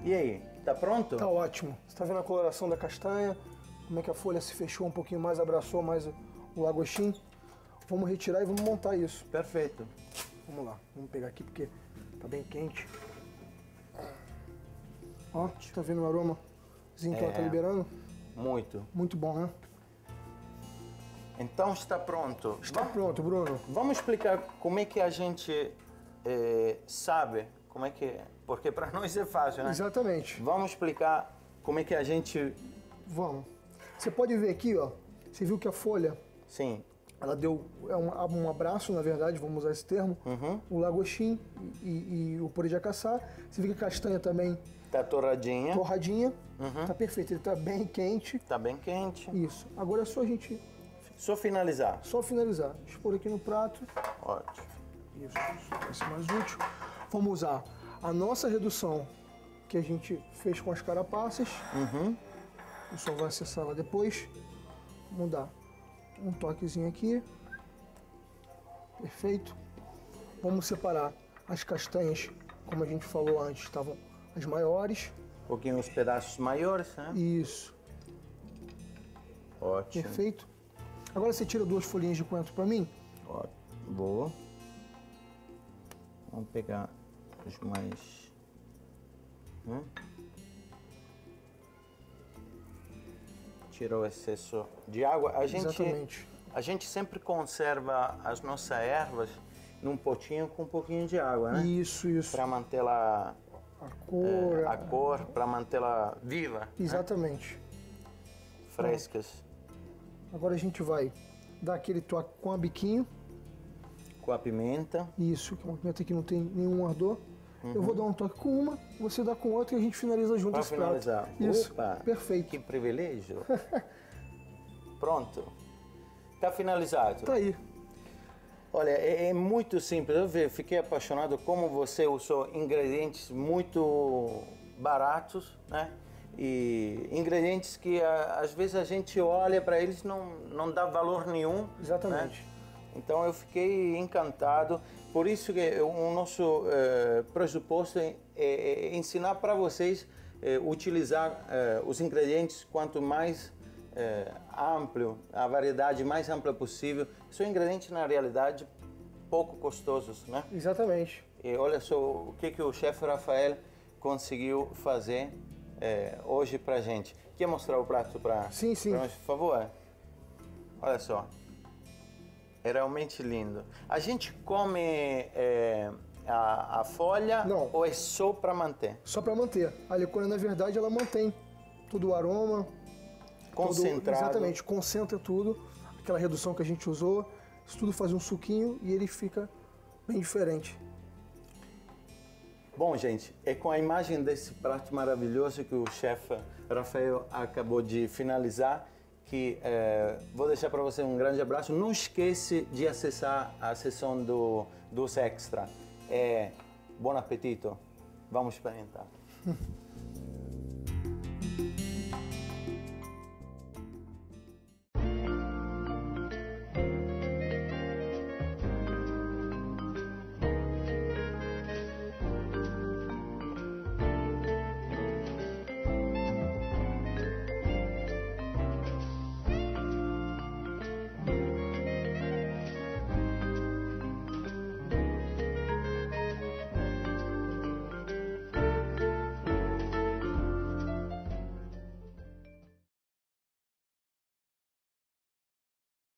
E aí, tá pronto? Tá ótimo. Você tá vendo a coloração da castanha? Como é que a folha se fechou um pouquinho mais, abraçou mais o lagostim? Vamos retirar e vamos montar isso. Perfeito. Vamos lá, vamos pegar aqui porque tá bem quente. Ó, tá vendo o aromazinho que ela tá liberando? Muito. Muito bom, né? Então está pronto. Está pronto, Bruno. Vamos explicar como é que a gente sabe, como é que... Porque para nós é fácil, né? Exatamente. Vamos explicar como é que a gente... Vamos. Você pode ver aqui, ó. Você viu que a folha... Sim. Ela deu um abraço, na verdade, vamos usar esse termo. O lagostim e o purê de acaçá. Você vê que a castanha também... Tá torradinha. Torradinha. Tá perfeito. Ele tá bem quente. Tá bem quente. Isso. Agora é só a gente... Só finalizar. Só finalizar. Deixa eu pôr aqui no prato. Ótimo. Isso vai ser mais útil. Vamos usar a nossa redução que a gente fez com as carapaças. O pessoal vai acessar lá depois. Vamos dar um toquezinho aqui. Perfeito. Vamos separar as castanhas, como a gente falou antes, estavam as maiores. Um pouquinho os pedaços maiores, né? Isso. Ótimo. Perfeito. Agora você tira 2 folhinhas de coentro para mim. Ótimo. Boa. Vamos pegar os mais... Tirou o excesso de água. Exatamente. A gente sempre conserva as nossas ervas num potinho com um pouquinho de água, né? Isso. Para mantê-la... A cor. Para mantê-la viva. Exatamente. Né? Frescas. Agora a gente vai dar aquele toque com a biquinho. Com a pimenta. Isso, que é uma pimenta que não tem nenhum ardor. Eu vou dar um toque com uma, você dá com outra e a gente finaliza junto esse finalizar. prato. Isso, Opa, perfeito. Que privilégio. Pronto. Tá finalizado. Tá aí. Olha, é muito simples. Eu fiquei apaixonado como você usou ingredientes muito baratos, né? E ingredientes que às vezes a gente olha para eles e não dá valor nenhum. Exatamente. Né? Então eu fiquei encantado. Por isso que o nosso pressuposto é ensinar para vocês utilizar os ingredientes quanto mais amplo, a variedade mais ampla possível. São ingredientes na realidade pouco custosos, né? Exatamente. E olha só o que o chefe Rafael conseguiu fazer hoje pra gente. Quer mostrar o prato para sim. pra nós, por favor? Olha só. É realmente lindo. A gente come a folha? Não. Ou é só para manter? Só para manter. A licor, na verdade, ela mantém todo o aroma. Concentrado. Exatamente, concentra tudo. Aquela redução que a gente usou. Isso tudo faz um suquinho e ele fica bem diferente. Bom, gente, é com a imagem desse prato maravilhoso que o chefe Rafael acabou de finalizar que vou deixar para você um grande abraço. Não esquece de acessar a seção dos extra. Bom apetite. Vamos experimentar.